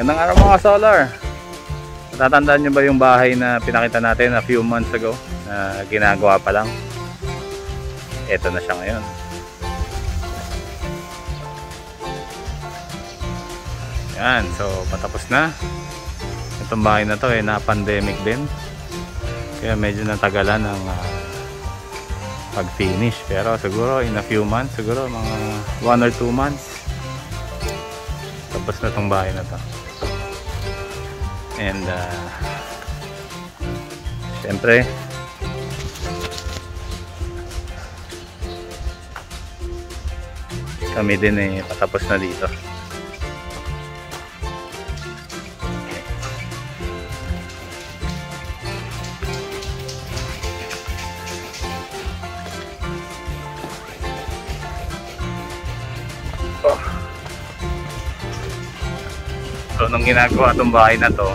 Magandang araw mga solar. Natatandaan nyo ba yung bahay na pinakita natin a few months ago na ginagawa pa lang? Ito na siya ngayon. Yan, so patapos na. Itong bahay na to na pandemic din. Kaya medyo natagalan ang pag-finish. Pero siguro in a few months, siguro mga 1 or 2 months, tapos na itong bahay na to. And syempre kami din patapos na dito. So nung ginagawa itong bahay na to,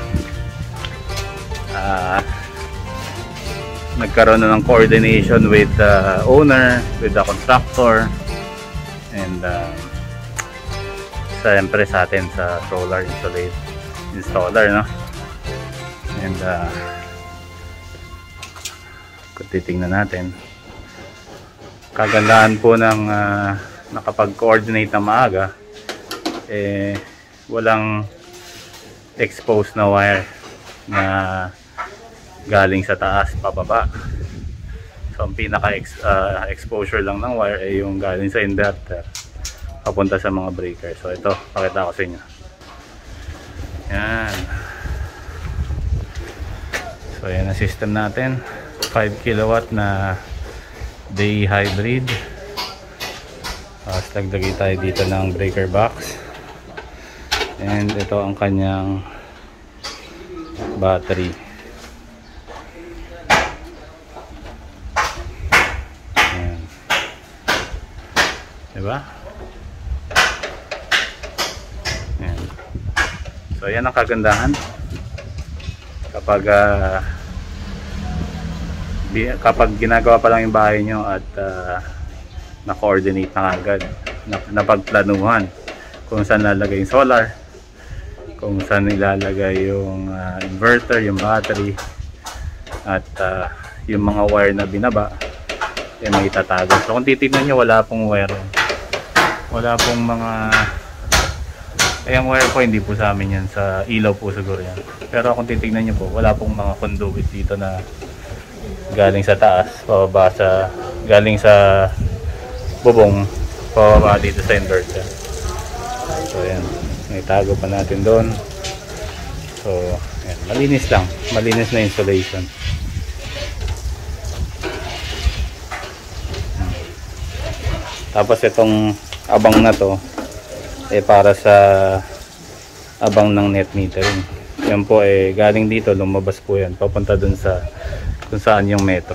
nagkaroon na ng coordination with the owner, with the contractor, and siyempre sa atin sa solar installer, no? And kung titingnan natin, kagandahan po ng nakapag-coordinate na maaga, walang exposed na wire na galing sa taas pababa. So ang pinaka exposure lang ng wire ay yung galing sa inverter papunta sa mga breaker. So ito, pakita ko sa inyo. Yan. So yan ang system natin, 5 kilowatt na day hybrid. Lagdagay tayo dito ng breaker box. And ito ang kanyang battery. Ayan. Diba? Ayan. So yan ang kagandahan kapag ginagawa pa lang yung bahay nyo at na-coordinate na agad, napagplanuhan kung saan lalagay yung solar, kung saan ilalagay yung inverter, yung battery, at yung mga wire na binaba may itatago. So kung titignan nyo, wala pong wire, wala pong mga yung wire po hindi po sa amin yan, sa ilaw po siguro yan. Pero kung titignan nyo po, wala pong mga conduit dito na galing sa taas pababa, galing sa bubong pababa dito sa inverter. So ayan, naitago pa natin doon. So ayan, malinis lang, malinis na installation. Tapos itong abang na to para sa abang ng net metering. Yan po galing dito, lumabas po yan papunta dun sa kung saan yung metro.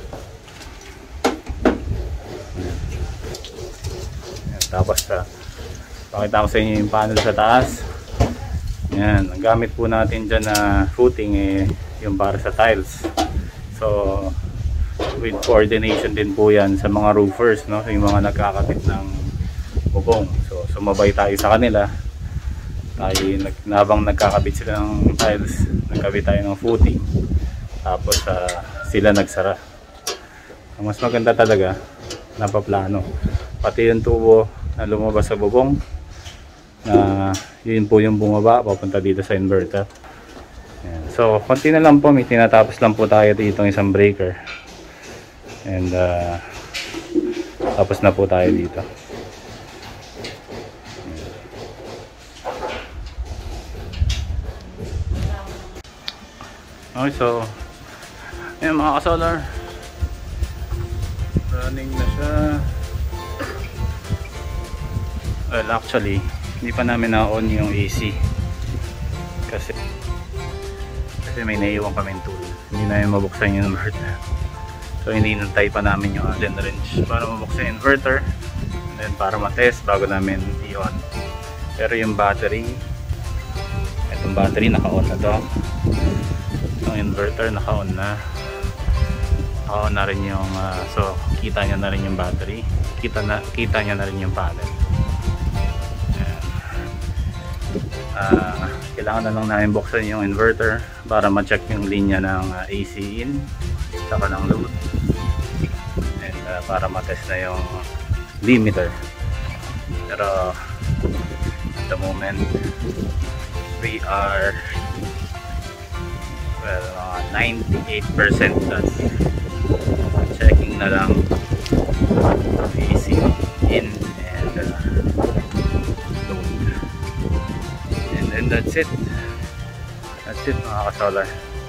Ayan, tapos pakita ko sa inyo yung panel sa taas. Yan, ang gamit po natin dyan na footing yung para sa tiles. So with coordination din po yan sa mga roofers, no? Yung mga nagkakabit ng bubong. So sumabay tayo sa kanila. Habang nagkakabit sila ng tiles, nagkabit tayo ng footing. Tapos sila nagsara. Ang mas maganda talaga, napaplano. Pati yung tubo na lumabas sa bubong, na yun po yung bumaba papunta dito sa inverter. Ayan. So konti na lang po, may tinatapos lang po tayo dito ng isang breaker, and tapos na po tayo dito. Okay, so ayan mga ka-solar, running na siya. Well, actually hindi pa namin na-on yung AC kasi may naiiwan kaming tool, hindi namin mabuksan yung inverter. So hinihintay pa namin yung Allen wrench para mabuksan yung inverter, and then para matest bago namin i-on. Pero yung battery, itong battery naka-on na to, itong inverter naka-on na rin yung so kita nyo na rin yung battery, kita nyo na rin yung panel. Ayan. Kailangan na lang namin buksan yung inverter para ma-check yung linya ng AC in saka ng load, and para matest na yung limiter. Pero at the moment we are 98% done. Checking na lang AC in and load, and then that's it mga ka-solar.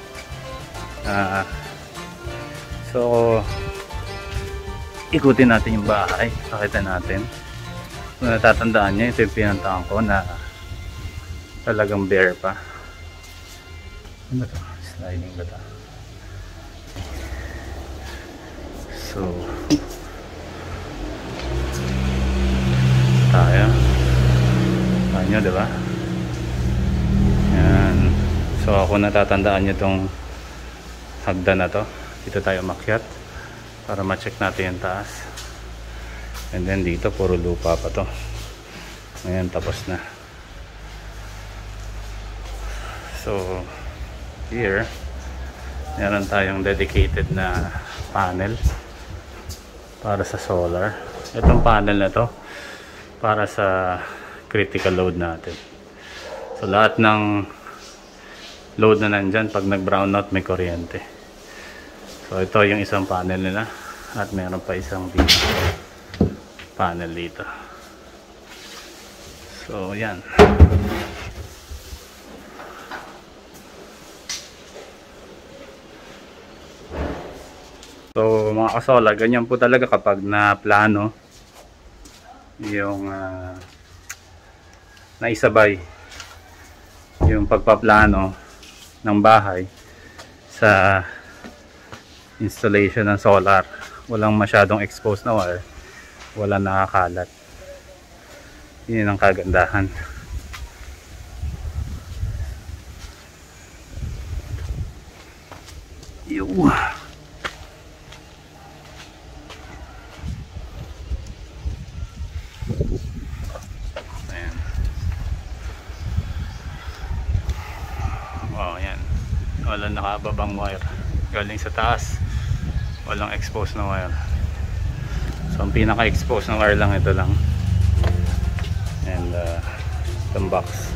So ikutin natin yung bahay, pakita natin. Kung natatandaan nyo, ito yung pinantahan ko na talagang bare pa. Ano to? Sliding ba to? So tayo diba? Yan. So ako natatandaan nyo tong hagdan na to. Dito tayo makyat para ma-check natin yung taas. And then dito puro lupa pa to. Ngayon tapos na. So here meron tayong dedicated na panel para sa solar. Itong panel na to para sa critical load natin. So lahat ng load na nandyan, pag nag brown out may kuryente. So ito yung isang panel nila, at meron pa isang panel dito. So yan. So mga ka-solar, ganyan po talaga kapag na plano yung naisabay yung pagpaplano ng bahay sa installation ng solar. Walang masyadong exposed na wire, walang nakakalat. Yun ang kagandahan. Ayan. Wow, yan. Walang nakababang wire galing sa taas, walang exposed na wire. So ang pinaka-exposed na wire lang ito lang, and itong box.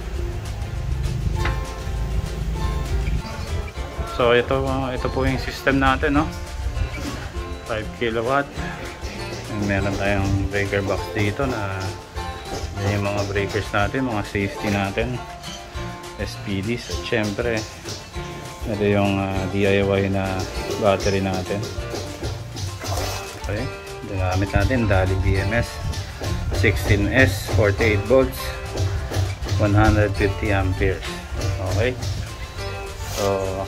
So ito po yung system natin, no? 5 kilowatt, and meron tayong breaker box dito na yung mga breakers natin, mga safety natin, SPDs, at syempre ito yung DIY na battery natin. Okay, gamit natin Dali BMS 16S 48 volts 150 amperes. Okay, so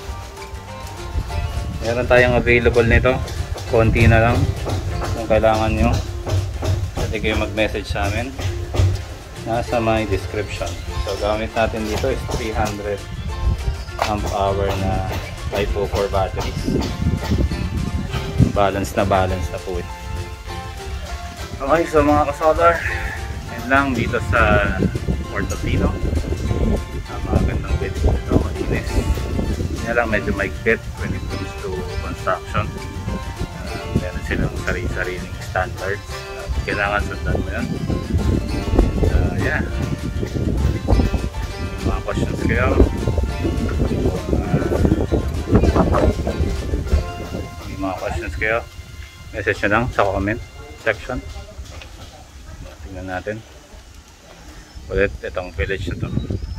meron tayong available nito, konti na lang. Kung kailangan nyo, pwede kayo mag-message sa amin, nasa my description. So gamit natin dito is 300 amp hour na LiFePO4 batteries. Balance na po ito. Okay, so mga ka-solar, yan lang dito sa Portofino. Magandang video ito, malinis. Yan lang, medyo maigpit when it comes to construction. Meron silang sarili-sariling standards. Kailangan sundan mo yun. Yeah. Mga questions kayo, message nyo lang sa comment section. Tingnan natin ulit itong village na to.